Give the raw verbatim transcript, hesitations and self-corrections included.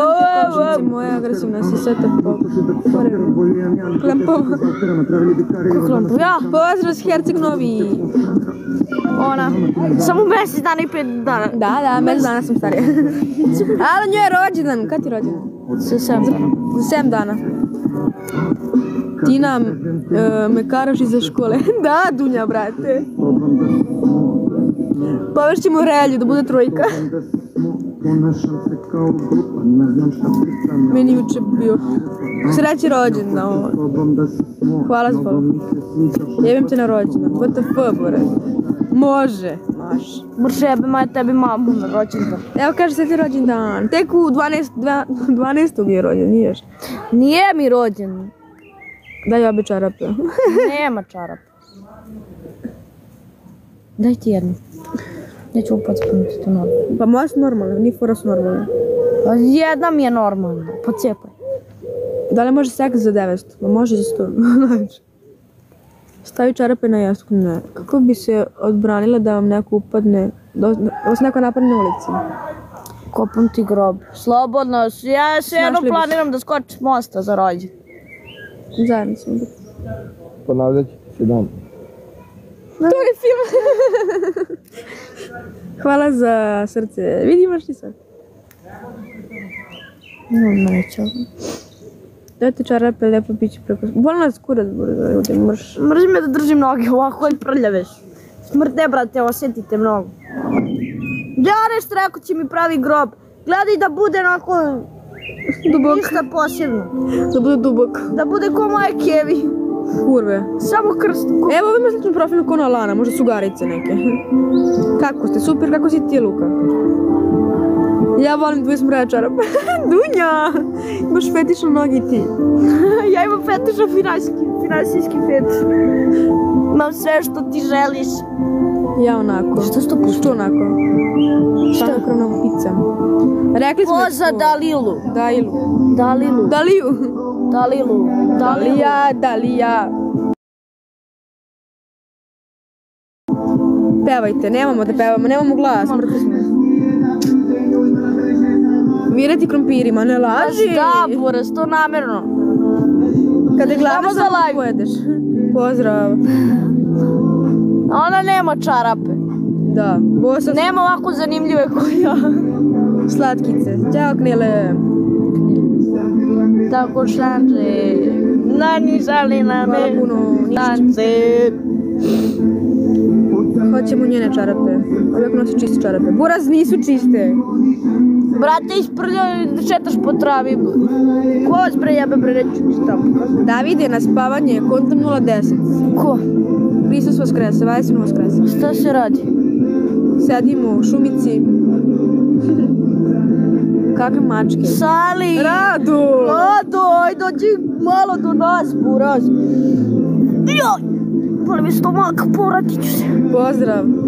Komšice moje agresivne si sve te po... Klempova. Klempova, ja. Pozdrav s Herceg Novi. Ona, samo mjesec dana i pet dana. Da, da, mjesec dana sam starija. Ali njoj je rođendan, kad ti rođendan? Za sedam dana. Za sedam dana. Tina me karaš iza škole. Da, Dunja, brate. Povešćemo relju da bude trojka. Meni juče bio sreći rođendan. Hvala za follow. Jebim te na rođendan. What the fuck, bore. Može, maš. Mrše jebe maj tebi mamu na rođendan. Evo kaže se ti rođendan. Tek u dvanaestog je rođendan, nije još. Nije mi rođendan. Daj obe čarape. Nema čarape. Daj ti jednu. Neću opet spomenuti to normalno. Pa moja su normalne, nije fora su normalne. Jedna mi je normalna, pocijepaj. Da li može seks za devetsto? Ma može za sto. Stavi čarape na jastuk, ne. Kako bi se odbranila da vam neko upadne, da vas neko napadne na ulici? Kopam ti grob. Slobodno, ja se jedno planiram da skočim s mosta za rođen. Zajedno sam biti. Ponavljat ću se dan. To je film. Hvala za srce. Vidi, imaš ti sad? No, neću. Dajte čarape, lepo pići preko... Boli nas kurac, bude, mrš. Mrzi me da držim noge, ovako je prljaveš. Smrte, brate, osjetite mnogo. Ja nešto rekao će mi pravi grob. Gledaj da bude onako... Dubok. Ništa posebno. Da bude dubok. Da bude ko moje kevi. Kurve. Samo krst. Evo, ovo ima slično profilno ko na Alana, možda sugarice neke. Kako ste? Super, kako si ti, Luka? Ja volim dvoje smraja čarape. Dunja! Imaš fetiš na nogi ti. Ja imam fetiš na finansijski fetiš. Imam sve što ti želiš. Ja onako. Što si to puštio? Što onako? Šta? Šta krvna pizza. Rekli smo... Ko za Dalilu? Dalilu. Dalilu. Daliju. Dalilu. Dalija, Dalija. Pevajte, nemamo da pevamo, nemamo glas, mrtvi smo. Virati krompirima, ne laži. Da, Boras, to namjerno. Kada je gladno, Samo za samo live. pojedeš. Pozdrav. Ona nema čarape. Da, bosa. Nema ovako zanimljive koji ja. Slatkice. Ćao, Knile. Tako šanče. Nani žali na me. Hvala puno. Tance. Hoćemo njene čarape. Uvijek nosi čiste čarape. Buraz, nisu čiste. Brate, isprljao da šetaš po travi. Ko vas bre jebe bre reću mi šta pokazati? David je na spavanje, kontam nula deset. Ko? Hristos vaskrese, Vajsin vaskrese. Šta se radi? Sedimo u šumici. Kakve mačke? Sali! Rado! Rado, aj dođi malo do nas, Buraz. Joj! Boli mi stomak, poratit ću se. Pozdrav.